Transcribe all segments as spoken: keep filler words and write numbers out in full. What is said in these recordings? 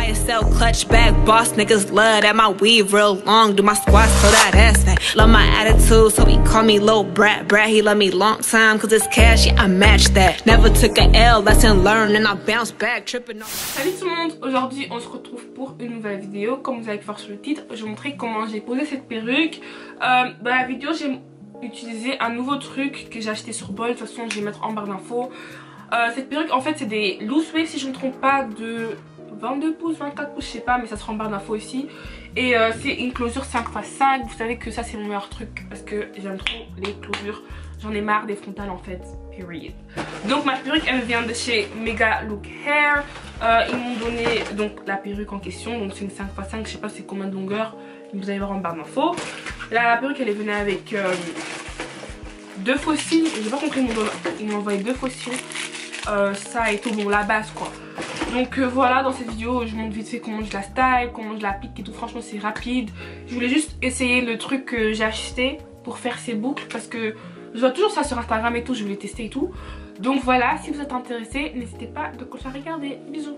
Salut tout le monde, aujourd'hui on se retrouve pour une nouvelle vidéo. Comme vous avez pu voir sur le titre, je vais vous montrer comment j'ai posé cette perruque. Euh, dans la vidéo, j'ai utilisé un nouveau truc que j'ai acheté sur Bol. De toute façon, je vais mettre en barre d'infos. Euh, cette perruque, en fait, c'est des loose waves, si je ne me trompe pas, de vingt-deux pouces, vingt-quatre pouces, je sais pas, mais ça sera en barre d'infos ici. Et euh, c'est une closure cinq par cinq. Vous savez que ça, c'est mon meilleur truc parce que j'aime trop les closures. J'en ai marre des frontales en fait, period. Donc ma perruque, elle vient de chez Megalookhair. Euh, ils m'ont donné donc la perruque en question. Donc c'est une cinq par cinq, je sais pas c'est combien de longueur. Vous allez voir en barre d'infos. Là, la perruque, elle est venue avec euh, deux faux cils. J'ai pas compris, ils m'ont envoyé deux faux cils. Euh, ça et tout, bon, la base quoi. Donc euh, voilà, dans cette vidéo, je montre vite fait comment je la style, comment je la pique et tout. Franchement, c'est rapide. Je voulais juste essayer le truc que j'ai acheté pour faire ces boucles parce que je vois toujours ça sur Instagram et tout, je voulais tester et tout. Donc voilà, si vous êtes intéressés, n'hésitez pas de continuer à regarder. Bisous.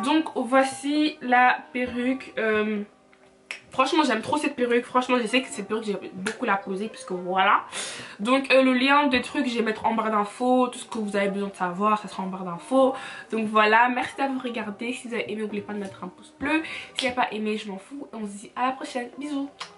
Donc voici la perruque. Euh, franchement j'aime trop cette perruque. Franchement je sais que cette perruque j'ai beaucoup la poser puisque voilà. Donc euh, le lien des trucs je vais mettre en barre d'infos. Tout ce que vous avez besoin de savoir ça sera en barre d'infos. Donc voilà, merci d'avoir regardé. Si vous avez aimé n'oubliez pas de mettre un pouce bleu. Si vous n'avez pas aimé je m'en fous. Et on se dit à la prochaine. Bisous.